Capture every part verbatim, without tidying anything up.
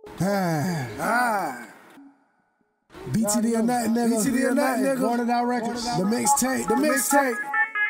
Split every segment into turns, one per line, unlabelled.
Ah, ah. B T D or nothing, nigga. B T D or nothing, nigga. Born It Out Records. The mixtape. The mixtape.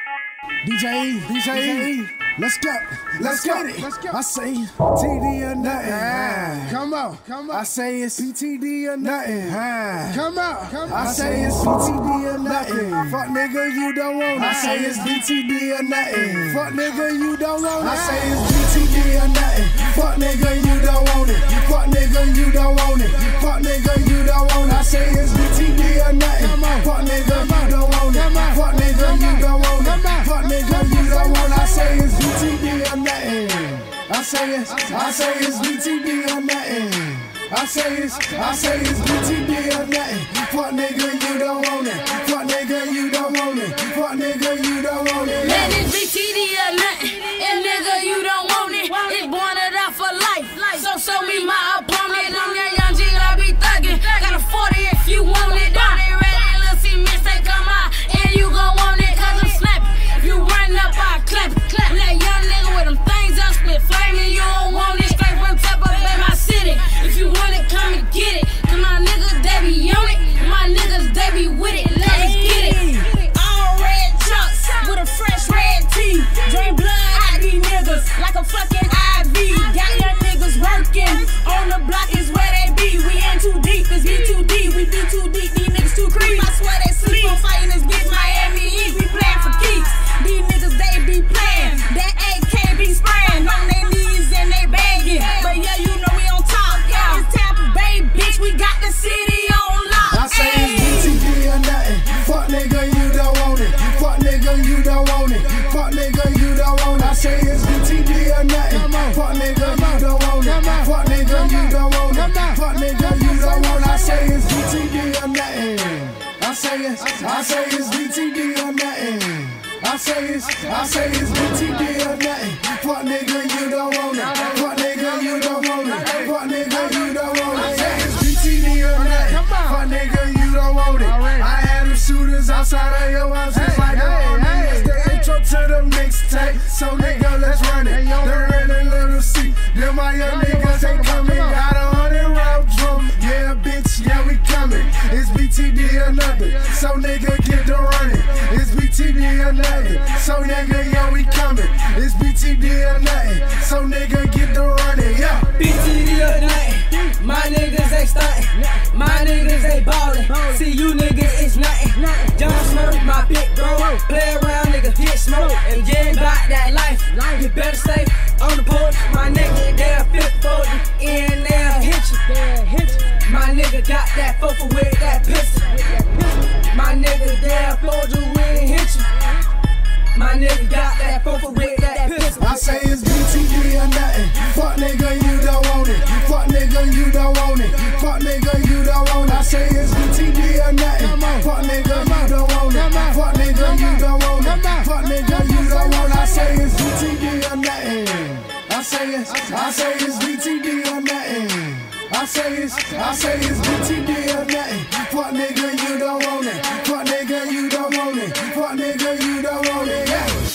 D J E. D J E. Let's go. Let's get it. Let's go. I say T D or nothing. Ah. Come on. Come on. I say it's B T D or nothing. Ah. Come on. Come on. I say it's B T D or nothing. Fuck nigga, you don't want it. I say it's B T D or nothing. Fuck nigga, you don't want it. I say it's B T D or nothing. Fuck nigga, you don't want it. Fuck nigga, you don't want it. Fuck nigga, you don't want it. I say it's B T D or nothing. Fuck nigga, you don't want it. Fuck nigga, you don't want it. Fuck nigga, you don't want it. I say it's B T D or nothing. I say it's, I say it's B T D or nothing. I say it's, I say it's B T D or nothing. Fuck nigga, you don't want it. Fuck nigga, you don't want it. Fuck nigga, you don't want it.
Man, it's B T D or nothing. And nigga, you don't want it. It born it out for life. So show me my opponent. I'm that young G, I be thuggin'. Got a forty if you want it. Down there ready, let's see mistake come out. And you gon' want it, cause I'm snapping. If you run up, I clap it. Clap that young nigga with them things up, split flaming. You don't want it, straight from top up in my city. If you want it, come and get it. Cause my niggas, they be on it. My niggas, they be with it. Let's get it. All red trucks with a fresh red tee. Drain blood out these niggas like a fucking I V. Got young niggas working on the block is where they be. We in too deep, it's be too deep. We be too deep, these niggas too creep. I swear they sleep on fighting this bitch Miami Heat. We playing for keeps. These niggas, they be playing. That A K be spraying on their knees and they begging. But yeah, you know we on top, yeah. It's Tampa Bay, bitch. We got the city on lock.
I say it's B T D or nothing. Fuck nigga, you don't want it. Fuck nigga, you don't want it. Fuck nigga, you don't want it. I say it's B T D or nothing. Fuck nigga, you don't want it. Fuck nigga, you don't want it. Fuck nigga, you don't want it. I say it's B T D or nothing. I say it's, I say it's B T D or nothing. I say it's, I say it's B T D or nothing. Fuck nigga, you don't want it. Fuck nigga, you don't want it. Fuck nigga, you don't want it. I say it's B T D or nothing. Fuck nigga, you don't want it. I had them shooters outside of your house just like the army. The intro to the mixtape, so nigga, let's run it. The red and little C, them my young niggas ain't coming. Got a hundred round drum, yeah bitch, yeah we coming. It's B T D or nothing, so nigga get to running. It's B T D or nothing, so nigga, yeah we coming. It's B T D or nothing, so nigga get to running, yeah.
B T D or nothing, my niggas ain't stuntin', my niggas ain't ballin'. See you niggas, it's nothing. John Smurf, my big bro, play around, nigga, get smoke. And you ain't bout that life, you better stay on the porch. My nigga, they'll flip for you, and they'll hit you. My nigga got that fofo with that pistol. My nigga, they'll fold you and hit you. My nigga got that fofo with that pistol.
I say it's B T D or nothing. Fuck nigga, you don't want it. Fuck nigga, you don't want it. Fuck nigga, you don't want it. I say it's B T D or nothing. Fuck nigga, you don't want it. Fuck nigga, you don't want it. Fuck nigga, you don't want it. I say it's B T D or nothing. I say it's, I say it's B T D or nothing. I say it's, I say it's B T D or nothing. Fuck nigga, you don't want it. Fuck nigga, you don't want it. Fuck nigga, you don't want it. Yeah.